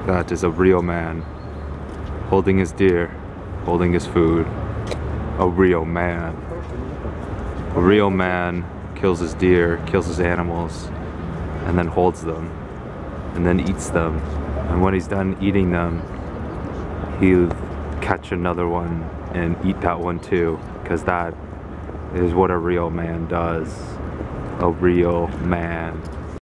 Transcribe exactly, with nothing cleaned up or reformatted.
That is a real man holding his deer, holding his food. A real man. A real man kills his deer, kills his animals, and then holds them, and then eats them. And when he's done eating them, he'll catch another one and eat that one too, because that is what a real man does. A real man.